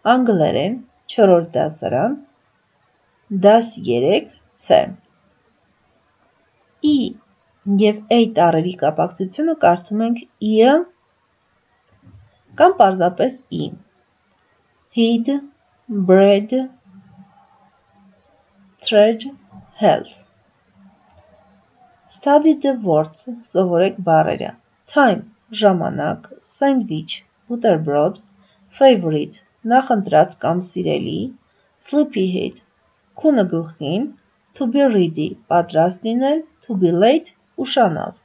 անգլերեն, 4-րդ դասարան, դաս 3, C։ E և A տառերի կապակցությունը կարդում ենք E-ը կամ պարզապես E։ Heed, bread, thread, health։ Study the words, սովորեք բառերը։ Time, ժամանակ, sandwich, buterbrod, favorite, նախընտրած կամ սիրելի, sleepyhead, քունը գլխին, to be ready, պատրաստ լինել, to be late, ուշանալ։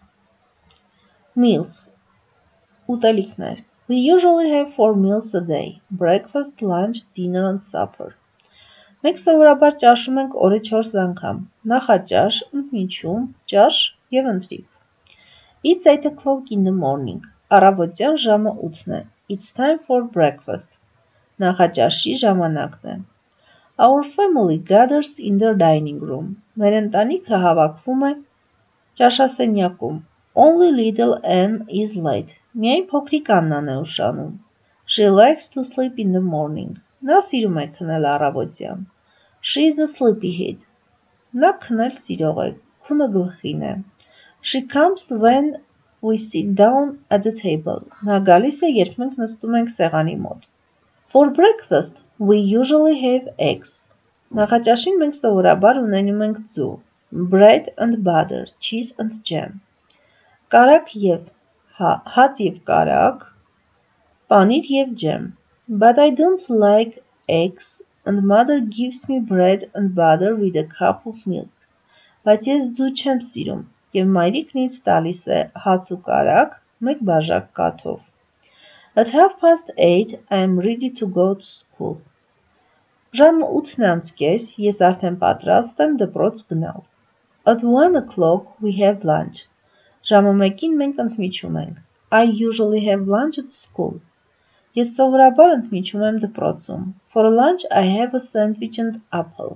Meals, ուտելիքներ։ We usually have 4 meals a day, breakfast, lunch, dinner and supper։ Մենք սովորաբար ճաշում ենք օրը 4 անգամ, նախաճաշ, ընդմիջում, ճաշ և ընթրիք։ It's 8 o'clock in the morning, առավոտյան ժամը 8-ն է, it's time for breakfast, նախաճաշի ժամանակն է։ Our family gathers in the dining room, մեր ընտանիքը հավաքվում է ճաշասենյակում, only little Anne is late, միայն փոքրիկ Աննան է ուշանում, she likes to sleep in the morning, նա սիրում է քնել առավոտյան, she is a sleepyhead, նա քնել սիրող է, քունը գլխին է, she comes when we sit down at the table, նա գալիս է, երբ մենք նստում ենք սեղանի մոտ։ For breakfast, we usually have eggs, նախաճաշին մենք սովորաբար ունենում ենք ձու, bread and butter, cheese and jam, կարագ և հաց և կարագ, պանիր և ջեմ, but I don't like eggs and mother gives me bread and butter with a cup of milk, բայց ես ձու չեմ սիրում և մայրիկն ինձ տալիս է հաց ու կարագ մեկ բաժակ կաթով։ At 8:30 I am ready to go to school, ժամը 8:30 ես արդեն պատրաստ եմ դպրոց գնալ։ At 1 o'clock we have lunch, ժամը 1-ին մենք ընդմիջում ենք, I usually have lunch at school, ես սովորաբար ընդմիջում եմ դպրոցում, for lunch I have a sandwich and apple,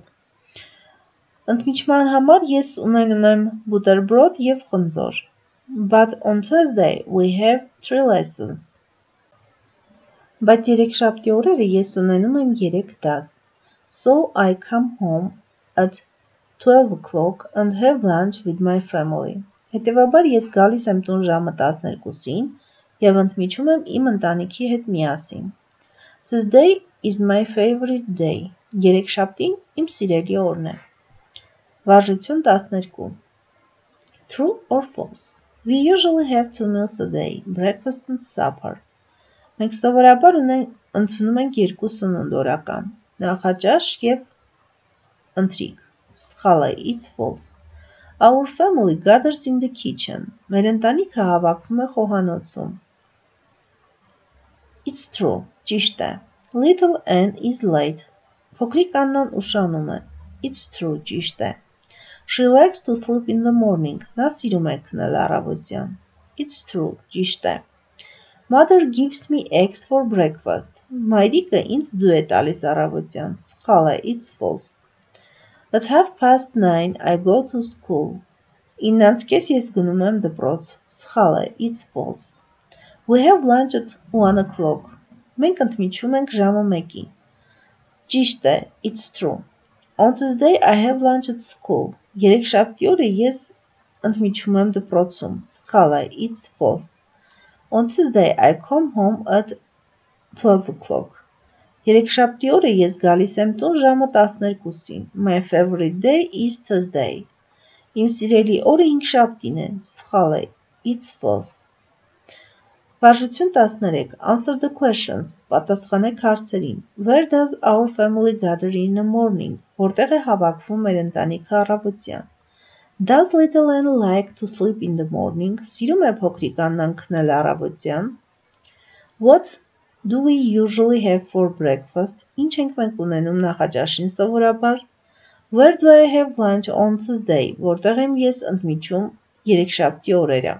ընդմիջման համար ես ունենում եմ բուտերբրոդ և խնձոր, but on Thursday we have 3 lessons, բայց երեքշաբթի օրերը ես ունենում եմ 3 դաս, so I come home at 12 o'clock and have lunch with my family, հետևաբար ես գալիս եմ տուն ժամը 12-ին և ընդմիջում եմ իմ ընտանիքի հետ միասին։ Tuesday is my favorite day, երեքշաբթին իմ սիրելի օրն է։ Վարժություն 12 True or false, we usually have 2 meals a day, breakfast and supper, մենք սովորաբար ընդունում ենք 2 սնունդ օրական, նախաճաշ և ընթրիք, սխալ է, it's false, our family gathers in the kitchen, մեր ընտանիքը հավաքվում է խոհանոցում, it's true, ճիշտ է, little Anne is late, փոքրիկ Աննան ուշանում է, it's true, ճիշտ է, she likes to sleep in the morning, նա սիրում է քնել առավոտյան, it's true, ճիշտ է, mother gives me eggs for breakfast, մայրիկը ինձ ձու է տալիս առավոտյան, սխալ է, it's false, at 9:30 I go to school, 9:30 ես գնում եմ դպրոց, սխալ է, it's false, we have lunch at 1 o'clock, մենք ընդմիջում ենք ժամը 1-ին, ճիշտ է, it's true, on Tuesday I have lunch at school, երեքշաբթի օրը ես ընդմիջում եմ դպրոցում, սխալ է, it's false, on Tuesday I come home at 12 o'clock, երեքշաբթի օրը ես գալիս եմ տուն ժամը 12-ին, my favorite day is Tuesday, իմ սիրելի օրը հինգշաբթին է, սխալ է, it's false, վարժություն 13, answer the questions, պատասխանեք հարցերին, where does our family gather in the morning, որտեղ է հավաքվում մեր ընտանիքը առավոտյան, does little Anne like to sleep in the morning, սիրում է փոքրիկ Աննան քնել առավոտյան, what do we usually have for breakfast, ինչ ենք մենք ունենում նախաճաշին սովորաբար, where do I have lunch on Tuesday, որտեղ եմ ես ընդմիջում երեքշաբթի օրերը,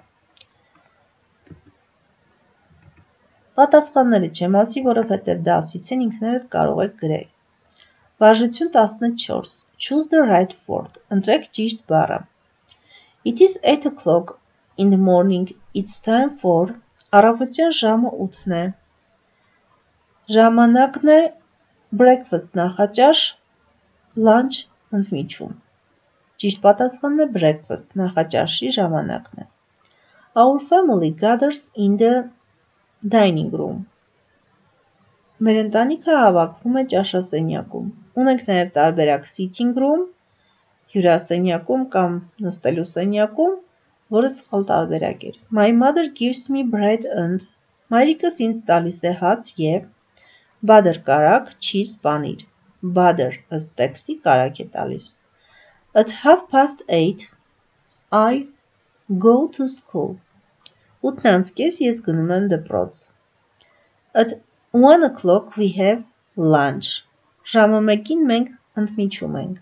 պատասխանները չեմ ասի, որովհետև դասից են ինքներդ կարող եք գրել։ Վարժություն 14. Choose the right word. Ընտրեք ճիշտ բառը։ It is 8 o'clock in the morning. It's time for. Առավոտյան ժամը 8-ն է. Ժամանակն է breakfast նախաճաշ, lunch ընդմիջում։ Ճիշտ պատասխանն է breakfast նախաճաշի ժամանակն է։ Our family gathers in the dining room. Մեր ընտանիքը հավաքվում է ճաշասենյակում։ Ունենք նաև տարբերակ sitting room, հյուրասենյակում կամ նստելու սենյակում, որը սխալ տարբերակ էր։ My mother gives me bread and մայրիկս ինձ տալիս է հաց և butter կարագ, cheese պանիր։ Butter ըստ տեքստի կարագ է տալիս։ At 8:30 I go to school. 8:30 ես գնում եմ դպրոց։ At 1 o'clock we have lunch. Ժամը 1-ին մենք ընդմիջում ենք։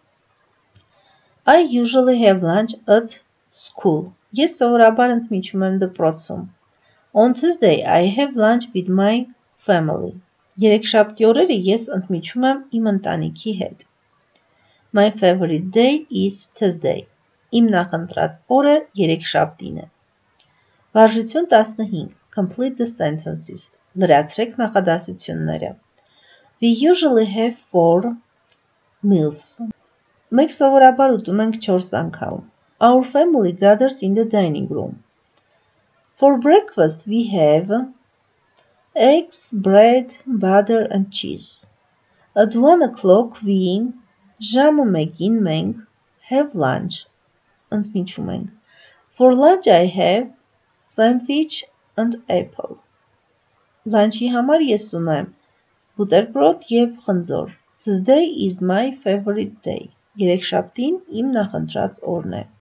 I usually have lunch at school. Ես սովորաբար ընդմիջում եմ դպրոցում։ On Tuesday I have lunch with my family. Երեքշաբթի օրերը ես ընդմիջում եմ իմ ընտանիքի հետ։ My favorite day is Tuesday. Իմ նախընտրած օրը երեքշաբթին է։ Վարժություն 15. Complete the sentences. Լրացրեք նախադասությունները։ We usually have 4 meals. Մենք սովորաբար ուտում ենք 4 անգամ։ Our family gathers in the dining room. For breakfast we have eggs, bread, butter and cheese. At 1 o'clock we ժամը 1-ին մենք have lunch. Ընդմիջում ենք։ For lunch I have sandwich and apple. Լանչի համար ես ունեմ բուտերբրոդ և խնձոր։ Tuesday is my favorite day. Երեքշաբթին իմ նախընտրած օրն է։